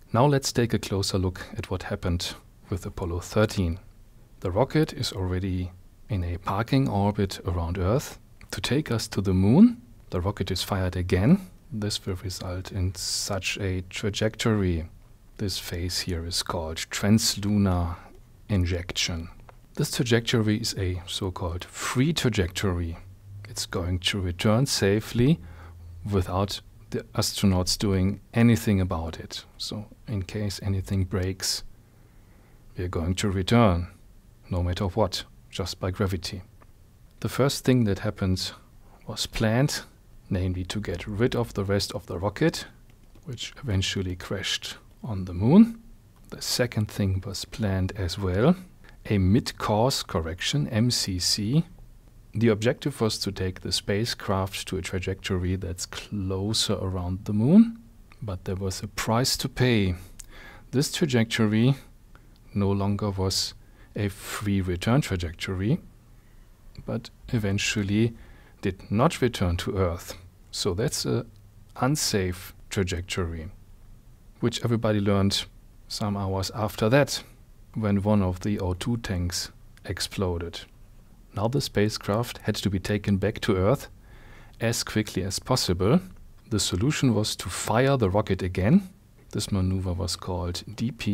Now let's take a closer look at what happened with Apollo 13. The rocket is already in a parking orbit around Earth. To take us to the Moon, the rocket is fired again. This will result in such a trajectory. This phase here is called Translunar Injection. This trajectory is a so-called free trajectory. It's going to return safely without the astronauts doing anything about it. So in case anything breaks, we are going to return, no matter what, just by gravity. The first thing that happened was planned, namely to get rid of the rest of the rocket, which eventually crashed on the Moon. The second thing was planned as well, a mid-course correction, MCC. The objective was to take the spacecraft to a trajectory that's closer around the Moon, but there was a price to pay. This trajectory no longer was a free return trajectory, but eventually did not return to Earth. So that's an unsafe trajectory, which everybody learned some hours after that, when one of the O2 tanks exploded. Now the spacecraft had to be taken back to Earth as quickly as possible. The solution was to fire the rocket again. This maneuver was called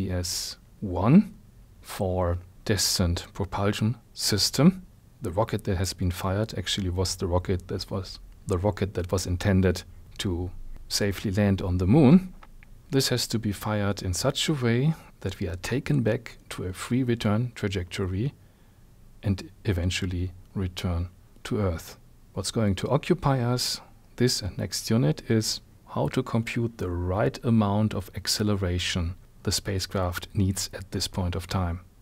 DPS-1 for Descent Propulsion System. The rocket that has been fired actually was the rocket that was intended to safely land on the Moon. This has to be fired in such a way that we are taken back to a free return trajectory and eventually return to Earth. What's going to occupy us, this and next unit, is how to compute the right amount of acceleration the spacecraft needs at this point of time.